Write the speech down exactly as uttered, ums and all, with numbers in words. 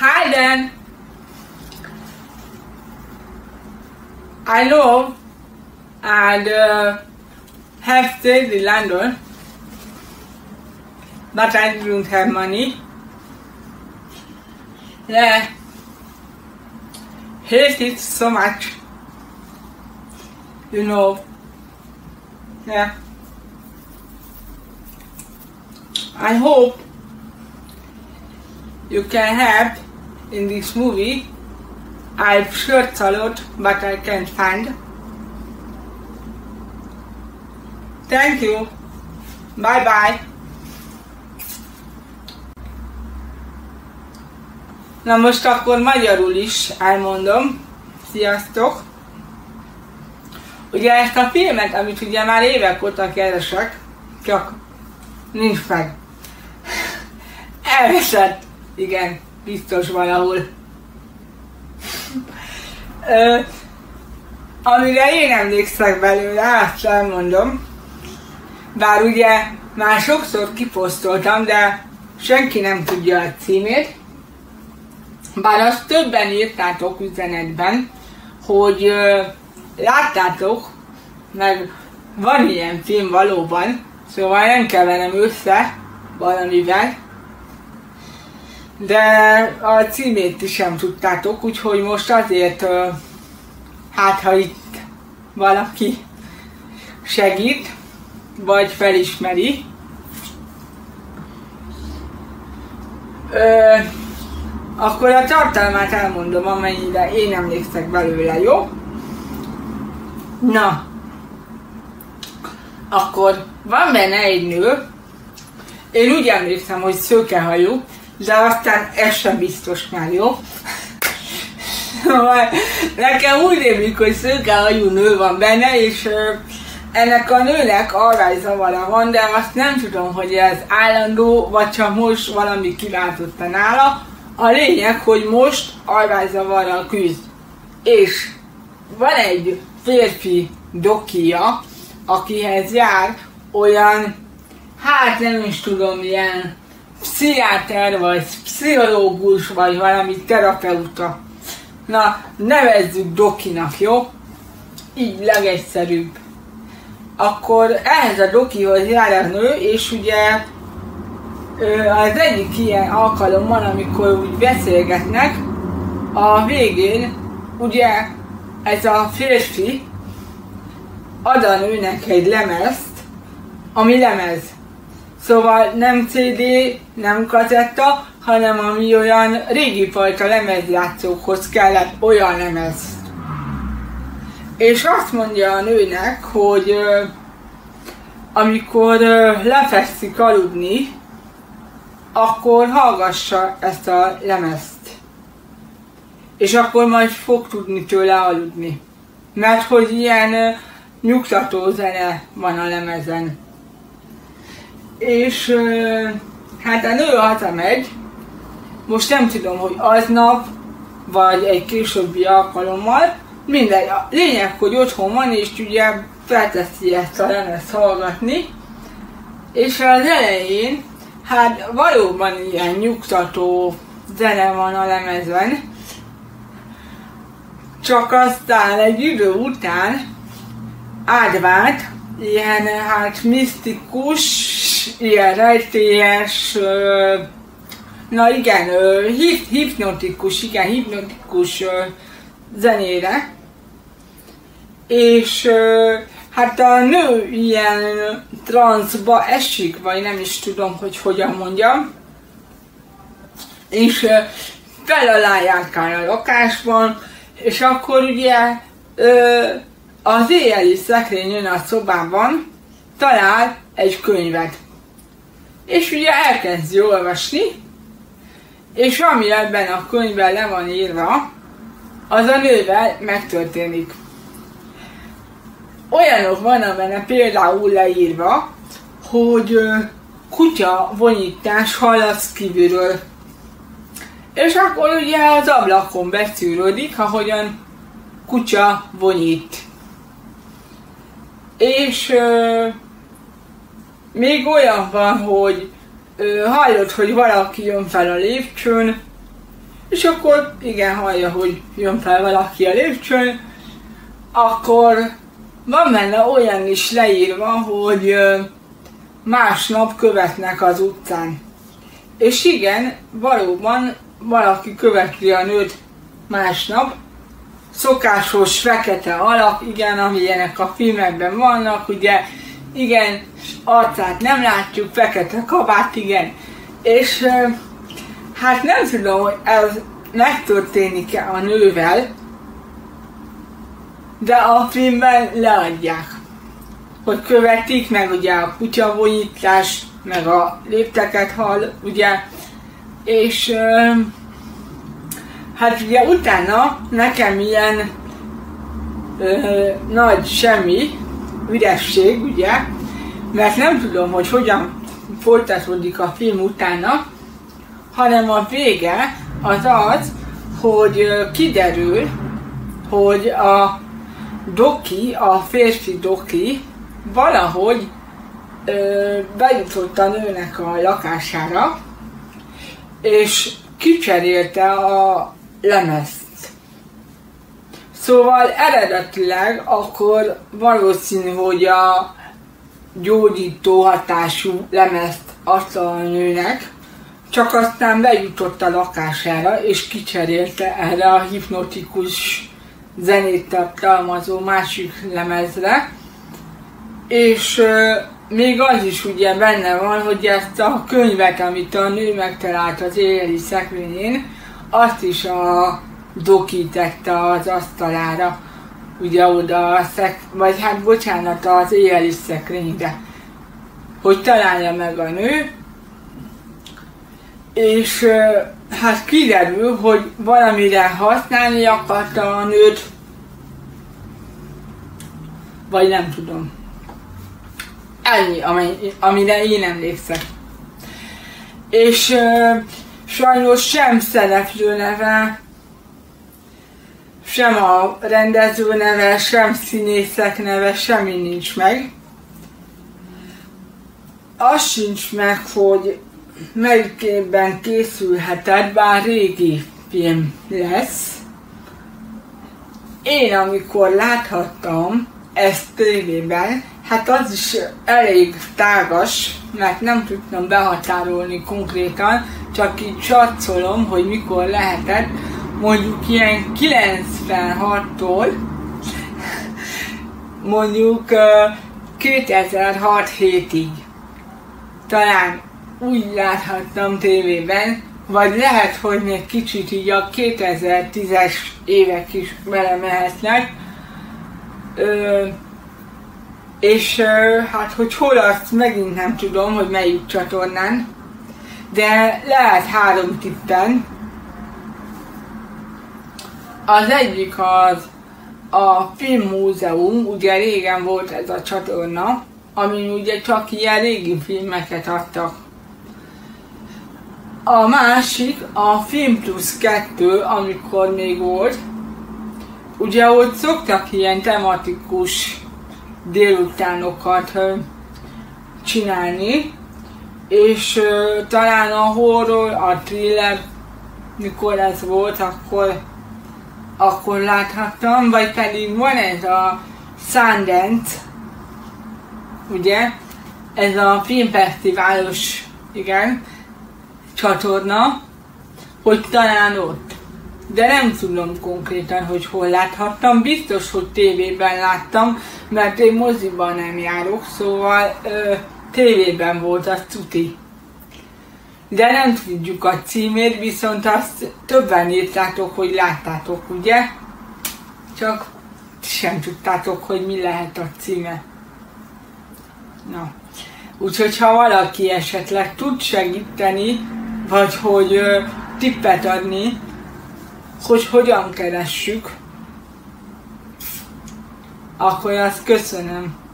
Hi Dan. I know and uh, have stayed in London, but I don't have money. Yeah, hate it so much. You know. Yeah. I hope you can help in this movie. I've searched a lot, but I can't find. Thank you. Bye bye. Na most akkor magyarul is elmondom. Sziasztok! Ugye ezt a filmet, amit ugye már évek óta keresek, csak nincs meg. Elveszett. Igen, biztos valahol. Ö, amire én emlékszek belőle, azt elmondom. Bár ugye már sokszor kiposztoltam, de senki nem tudja a címét. Bár azt többen írtátok üzenetben, hogy ö, láttátok, meg van ilyen film valóban, szóval nem keverem össze valamivel, de a címét is sem tudtátok, úgyhogy most azért, ö, hát ha itt valaki segít, vagy felismeri. Ö, akkor a tartalmát elmondom, amennyire én emlékszek belőle, jó? Na, akkor van benne egy nő, én úgy emlékszem, hogy szőkehajú, de aztán ez sem biztos már, jó? Nekem úgy rémlik, hogy szőkehajú nő van benne, és ö, ennek a nőnek alvászavara van, de azt nem tudom, hogy ez állandó, vagy csak most valami kiváltotta nála. A lényeg, hogy most alvászzavarral küzd. És van egy férfi dokija, akihez jár olyan, hát nem is tudom, ilyen pszichiáter, vagy pszichológus, vagy valami terapeuta. Na, nevezzük dokinak, jó? Így legegyszerűbb. Akkor ehhez a dokihoz jár a nő, és ugye az egyik ilyen alkalommal, amikor úgy beszélgetnek, a végén ugye ez a férfi ad a nőnek egy lemezt, ami lemez. Szóval nem cé dé, nem kazetta, hanem ami olyan régi fajta lemezjátszókhoz kellett olyan lemezt. És azt mondja a nőnek, hogy ö, amikor ö, lefekszik aludni, akkor hallgassa ezt a lemezt. És akkor majd fog tudni tőle aludni. Mert hogy ilyen ö, nyugtató zene van a lemezen. És ö, hát a nő hazamegy, most nem tudom, hogy aznap, vagy egy későbbi alkalommal, mindegy, a lényeg, hogy otthon van, és ugye felteszi ezt a lemezt hallgatni, és az elején, hát valóban ilyen nyugtató zene van a lemezen, csak aztán egy idő után átvált ilyen hát misztikus, ilyen rejtélyes, na igen, hip, hipnotikus, igen, hipnotikus zenére, és hát a nő ilyen transzba esik, vagy nem is tudom, hogy hogyan mondjam, és fel alá járkál a lakásban, és akkor ugye az éjjeli szekrényen a szobában talál egy könyvet. És ugye elkezdi olvasni, és ami ebben a könyvben le van írva, az a nővel megtörténik. Olyanok vannak benne például leírva, hogy kutya vonyítás hallasz kívülről. És akkor ugye az ablakon beszűrődik, ahogyan kutya vonyít. És ö, még olyan van, hogy ö, hallod, hogy valaki jön fel a lépcsőn, és akkor igen, hallja, hogy jön fel valaki a lépcsőn, akkor van benne olyan is leírva, hogy másnap követnek az utcán. És igen, valóban valaki követi a nőt másnap, szokásos fekete alak, igen, amilyenek a filmekben vannak, ugye, igen, arcát nem látjuk, fekete kabát, igen. És hát nem tudom, hogy ez megtörténik-e a nővel, de a filmben leadják, hogy követik, meg ugye a kutyavonyítás, meg a lépteket hall, ugye, és hát ugye utána nekem ilyen ö, nagy semmi, üresség, ugye, mert nem tudom, hogy hogyan folytatódik a film utána, hanem a vége az az, hogy kiderül, hogy a Doki, a férfi Doki valahogy ö, bejutott a nőnek a lakására, és kicserélte a lemezt. Szóval eredetileg akkor valószínű, hogy a gyógyító hatású lemezt adta a nőnek, csak aztán bejutott a lakására, és kicserélte erre a hipnotikus zenét tartalmazó másik lemezre. És euh, még az is ugye benne van, hogy ezt a könyvet, amit a nő megtalált az éjjeli szekrényén, azt is a Doki tette az asztalára, ugye oda a szek... vagy hát bocsánat, az éjjeli szekrényre, hogy találja meg a nő, és hát kiderül, hogy valamire használni akarta a nőt, vagy nem tudom. Ennyi, amire én emlékszek. És uh, sajnos sem szereplő neve, sem a rendező neve, sem színészek neve, semmi nincs meg. Az sincs meg, hogy melyik évben készülhetett, bár régi film lesz. Én amikor láthattam ezt tévében, hát az is elég tágas, mert nem tudtam behatárolni konkrétan, csak így csatszolom, hogy mikor lehetett, mondjuk ilyen kilencvenhattól mondjuk kétezer-hat hétig. Talán úgy láthattam tévében, vagy lehet, hogy még kicsit így a kétezer-tízes évek is belemehetnek. Ö, és ö, hát, hogy hol azt megint nem tudom, hogy melyik csatornán, de lehet három tippen. Az egyik az a Filmmúzeum, ugye régen volt ez a csatorna, amin ugye csak ilyen régi filmeket adtak. A másik a Film Plus kettő, amikor még volt, ugye ott szoktak ilyen tematikus délutánokat ö, csinálni, és ö, talán a horror, a thriller, mikor ez volt, akkor, akkor láthattam, vagy pedig van ez a Sundance, ugye, ez a filmfesztiválos, igen, csatorna, hogy talán ott. De nem tudom konkrétan, hogy hol láthattam, biztos, hogy tévében láttam, mert én moziban nem járok, szóval ö, tévében volt az tuti. De nem tudjuk a címét, viszont azt többen írtátok, hogy láttátok, ugye? Csak sem tudtátok, hogy mi lehet a címe. Na, úgyhogy ha valaki esetleg tud segíteni, vagy hogy ö, tippet adni, hogy hogyan keressük, akkor azt köszönöm.